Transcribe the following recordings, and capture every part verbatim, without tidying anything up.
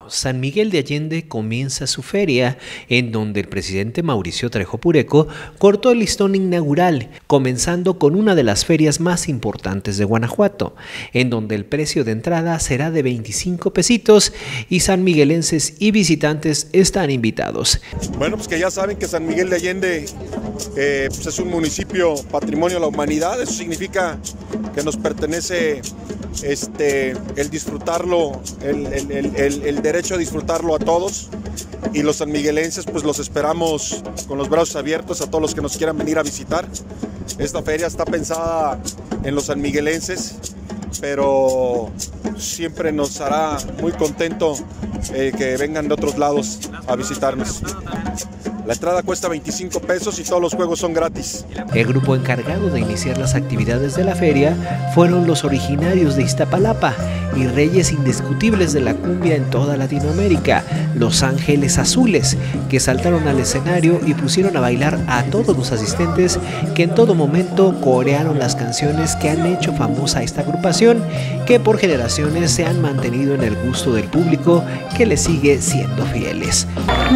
San Miguel de Allende comienza su feria, en donde el presidente Mauricio Trejo Pureco cortó el listón inaugural, comenzando con una de las ferias más importantes de Guanajuato, en donde el precio de entrada será de veinticinco pesitos y sanmiguelenses y visitantes están invitados. Bueno, pues que ya saben que San Miguel de Allende eh, pues es un municipio patrimonio de la humanidad. Eso significa que nos pertenece este, el disfrutarlo, el, el, el, el, el derecho a disfrutarlo a todos, y los sanmiguelenses pues los esperamos con los brazos abiertos a todos los que nos quieran venir a visitar. Esta feria está pensada en los sanmiguelenses, pero siempre nos hará muy contento eh, que vengan de otros lados a visitarnos. La entrada cuesta veinticinco pesos y todos los juegos son gratis. El grupo encargado de iniciar las actividades de la feria fueron los originarios de Iztapalapa y reyes indiscutibles de la cumbia en toda Latinoamérica, Los Ángeles Azules, que saltaron al escenario y pusieron a bailar a todos los asistentes, que en todo momento corearon las canciones que han hecho famosa esta agrupación, que por generaciones se han mantenido en el gusto del público, que le sigue siendo fieles.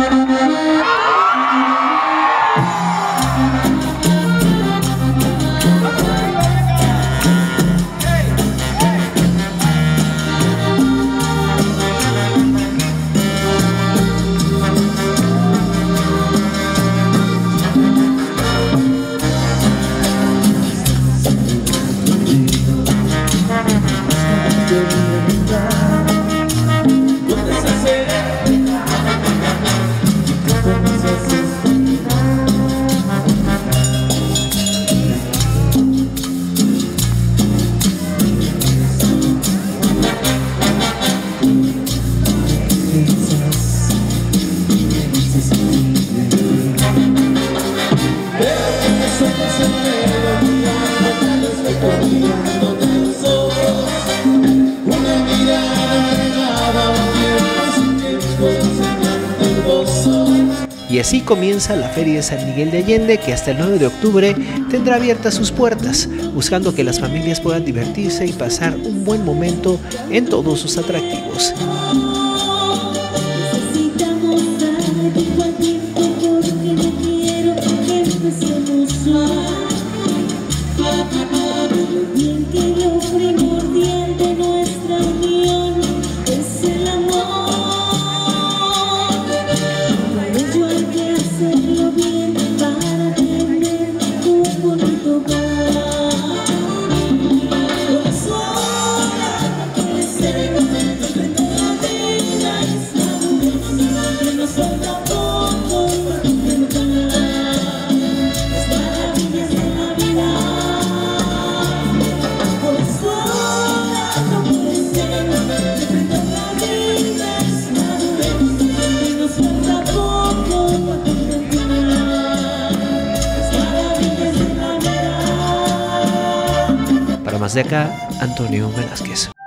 Y así comienza la Feria de San Miguel de Allende, que hasta el nueve de octubre tendrá abiertas sus puertas, buscando que las familias puedan divertirse y pasar un buen momento en todos sus atractivos. Para más de acá, Antonio Velázquez.